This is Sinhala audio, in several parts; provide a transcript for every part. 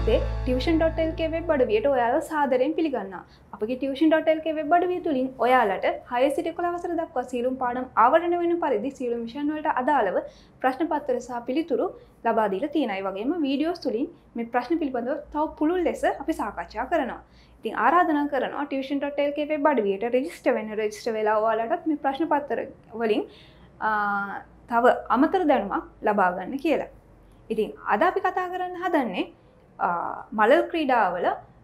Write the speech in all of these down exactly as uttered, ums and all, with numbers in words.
පුතේ tuition dot l k web අඩවියට ඔයාලව සාදරයෙන් පිළිගන්නවා. අපගේ tuition dot l k web අඩවිය තුලින් ඔයාලට හය සිට එකොළහ වසර දක්වා සියලුම පාඩම් ආවරණය වෙන පරිදි සියලුම විෂයන් වලට අදාළව ප්‍රශ්න පත්‍ර සහ පිළිතුරු ලබා දීලා තියෙනවා. ඒ වගේම වීඩියෝස් තුලින් මේ ප්‍රශ්න පිළිබඳව තව පුළුල් ලෙස අපි සාකච්ඡා කරනවා. ඉතින් ආරාධනා කරනවා tuition dot l k web අඩවියට රෙජිස්ටර් වෙන්න. රෙජිස්ටර් වෙලා ඔයාලටත් මේ ප්‍රශ්න පත්‍ර වලින් තව අමතර දැනුමක් ලබා ගන්න කියලා. ඉතින් අද අපි කතා කරන්න හදන්නේ මලල් ක්‍රීඩාවල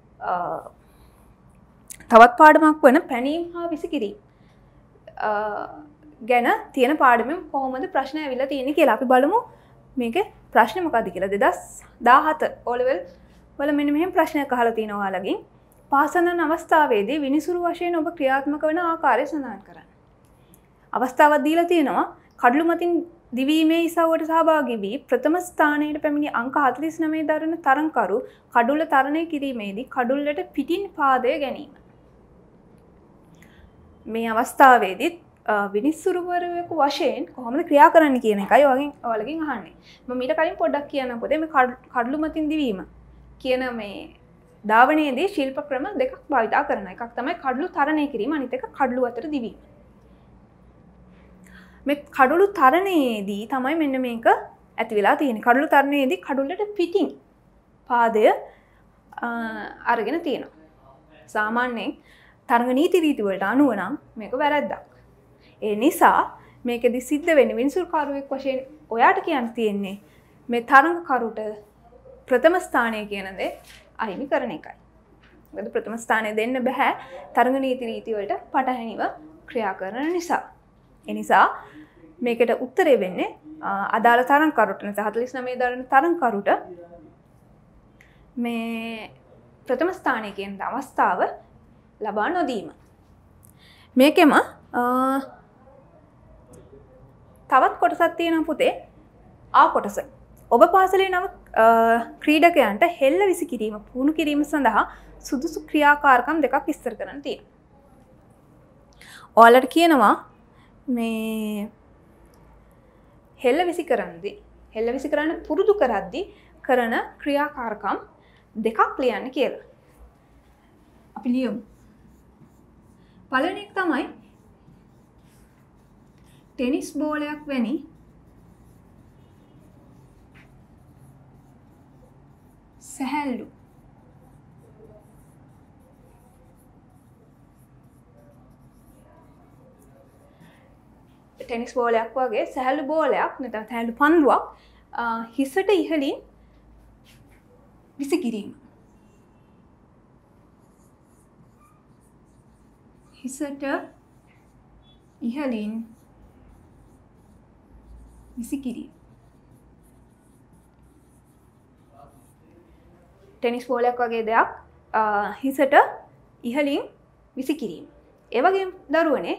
තවත් පාඩමක් වන පැනීම් හා විසිකිරීම ගැන තියෙන පාඩමෙන් කොහොමද ප්‍රශ්න ඇවිල්ලා තියෙන්නේ කියලා අපි බලමු. මේකේ ප්‍රශ්නේ මොකක්ද කියලා. දෙදහස් දාහත O level වල මෙන්න මෙහෙම ප්‍රශ්නයක් අහලා තිනවා ඔයාලගෙන්. පාසලන අවස්ථාවේදී විනිසුරු වශයෙන් ඔබ ක්‍රියාත්මක වෙන ආකාරය සඳහන් කරන්න. අවස්ථාවක් දීලා තියෙනවා. කඩළු මතින් දිවීමේ ඉසව්වට සහභාගී වී ප්‍රථම ස්ථානයට පැමිණි අංක හතළිස් නවය දරන තරඟකරු කඩුල්ල තරණය කිරීමේදී කඩුල්ලට පිටින් පාදය ගැනීම. මේ අවස්ථාවේදී විනිසුරුවරයෙකු වශයෙන් කොහොමද ක්‍රියා කරන්න කියන එකයි ඔයගෙන් ඔයාලගෙන් අහන්නේ. මම ඊට කලින් පොඩ්ඩක් කියන්න පොතේ මේ කඩළු මතින් දිවීම කියන මේ ධාවනයේදී ශිල්ප ක්‍රම දෙකක් භාවිතා කරනවා. එකක් තමයි කඩළු තරණය කිරීම, අනිත් එක කඩළු අතර දිවීම. මේ කඩළු තරණයේදී තමයි මෙන්න මේක ඇති වෙලා තියෙන්නේ. කඩළු තරණයේදී කඩුල්ලට පිටින් පාදය අරගෙන තියෙනවා. සාමාන්‍යයෙන් තරඟ නීති රීති වලට අනුව නම් මේක වැරද්දක්. ඒ නිසා මේකෙදි සිද්ධ වෙන්නේ විනිසුරුකාරයෙක් වශයෙන් ඔයාට කියන්න තියෙන්නේ මේ තරඟකරුට ප්‍රථම ස්ථානය කියන දේ අහිමි කරන එකයි. මොකද ප්‍රථම ස්ථානය දෙන්න බෑ තරඟ නීති රීති වලට පටහැනිව ක්‍රියා කරන නිසා. ඒ නිසා මේකට උත්තරේ වෙන්නේ අදාළ තරඟකරුට නැත්නම් හතළිස් නවය දරන තරඟකරුට මේ ප්‍රථම ස්ථානය කියන අවස්ථාව ලබා නොදීම. මේකෙම තවත් කොටසක් තියෙනවා පුතේ. ආ කොටස. ඔබ පාසලේ නව ක්‍රීඩකයන්ට හෙල්ල විසි කිරීම පුහුණු කිරීම සඳහා සුදුසු ක්‍රියාකාරකම් දෙකක් විස්තර කරන්න තියෙනවා. ඔයාලට කියනවා මේ හෙල්ල විසි කරද්දී හෙල්ල විසි කරන්න පුරුදු කරද්දී කරන ක්‍රියාකාරකම් දෙකක් ලියන්න කියලා. අපි ලියමු. පළවෙනි එක තමයි ටෙනිස් බෝලයක් වැනි සැහැල්ලු ටෙනිස් බෝලයක් වගේ සැහැල්ලු බෝලයක් නැත්නම් සැහැල්ලු පන්දුවක් හිසට ඉහළින් විසිකිරීම. හිසට ඉහළින් විසිකිරීම. ටෙනිස් බෝලයක් වගේ දෙයක් හිසට ඉහළින් විසිකිරීම. ඒ වගේම දරුවනේ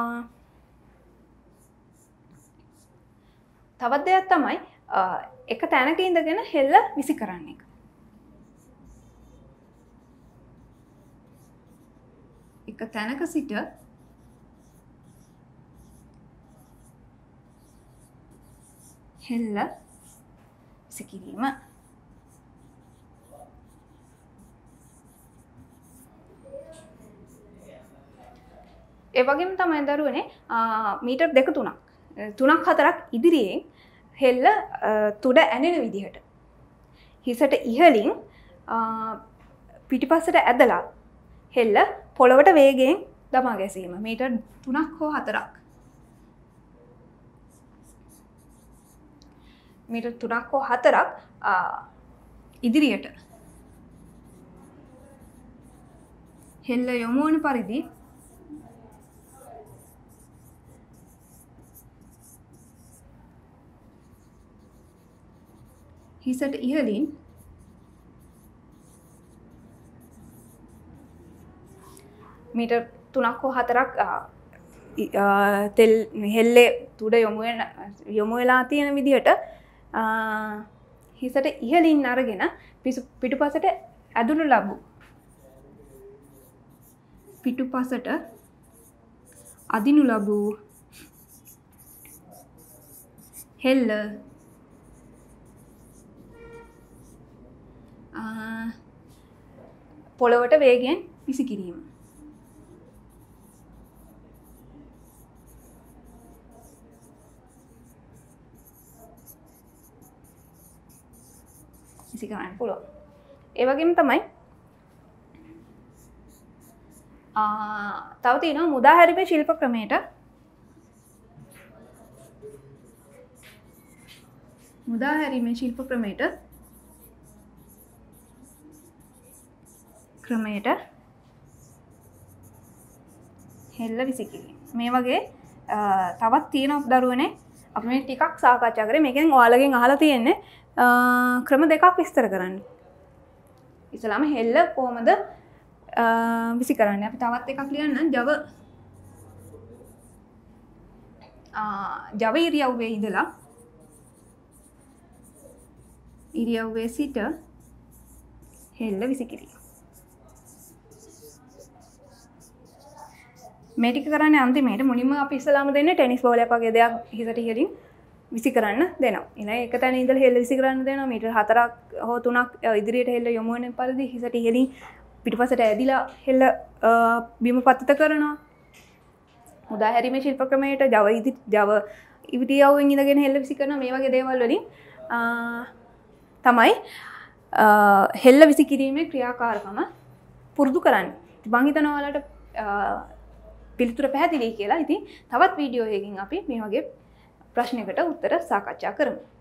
තවත් දෙයක් තමයි එක තැනක ඉඳගෙන හෙල්ල විසි කරන්න එක. එක තැනක සිට හෙල්ල විසි කිරීම. ඒ වගේම තමයි දරුවනේ මීටර් දෙක තුනක් තුනක් හතරක් ඉදිරියෙන් හෙල්ල තුඩ ඇනෙන විදිහට හිසට ඉහළින් පිටිපස්සට ඇදලා හෙල්ල පොළවට වේගයෙන් දමා ගැසීම. මීටර් තුනක් හෝ හතරක් මීටර් තුනක් හෝ හතරක් ඉදිරියට හෙල්ල යොමු වන පරිදි හිසට ඉහළින් මීටර් තුනක් හෝ හතරක් තෙල් හෙල්ලේ තුඩ යොමු වෙන යොමු වෙලා තියෙන විදිහට හිසට ඉහළින් අරගෙන පිටුපසට ඇදුණු ලබු පිටුපසට අදිනු ලබූ හෙල්ල පොළවට වේගයෙන් විසි කිරීම. විසි කරන්න පුළුවන්. ඒ වගේම තමයි තව තියෙනවා මුදා හැරීමේ ශිල්ප ක්‍රමයට මුදා හැරීමේ ශිල්ප ක්‍රමයට ක්‍රමයට හෙල්ල විසි කිරීම. මේ වගේ තවත් තියෙනවා දරුවනේ අපි මේ ටිකක් සාකච්ඡා කරේ. මේකෙන් ඔයාලගෙන් අහලා තියෙන්නේ ක්‍රම දෙකක් විස්තර කරන්න. ඉස්සලාම හෙල්ල කොහොමද විසි කරන්නේ? අපි තවත් එකක් ලියන්න. ජව ජව ඉරියව්වේ ඉඳලා ඉරියව්වේ සිට හෙල්ල විසි කිරීම. මේ ටික කරන්නේ අන්තිමේට මුලින්ම අපි ඉස්සලාම දෙන්නේ ටෙනිස් බෝලයක් වගේ දෙයක් හිසට ඉහළින් විසි කරන්න දෙනවා. ඊළඟ එක තැන ඉඳලා හෙල්ල විසි කරන්න දෙනවා. මීටර් හතරක් හෝ තුනක් ඉදිරියට හෙල්ල යොමු වෙන පරිදි හිසට ඉහළින් පිටපසට ඇදිලා හෙල්ල බිම පතිත කරනවා. මුදා හැරීමේ ශිල්ප ක්‍රමයට ජව ඉදි ජව ඉරියව්වෙන් ඉඳගෙන හෙල්ල විසි කරනවා. මේ වගේ දේවල් වලින් තමයි හෙල්ල විසි කිරීමේ ක්‍රියාකාරකම පුරුදු කරන්නේ. ඉතින් මං හිතනවා ඔයාලට පිළිතුර පැහැදිලි කියලා. ඉතින් තවත් වීඩියෝ එකකින් අපි මේ වගේ ප්‍රශ්නයකට උත්තර සාකච්ඡා කරමු.